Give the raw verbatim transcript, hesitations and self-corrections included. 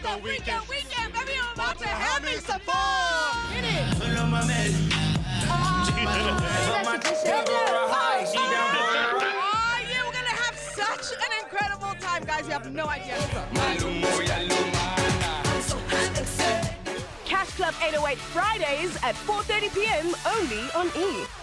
weekend, weekend, weekend, baby, I'm about to have me some fun. Hit it. Oh, yeah, we're gonna have such an incredible time, guys. You have no idea. Cash Club eight oh eight Fridays at four thirty p m only on E!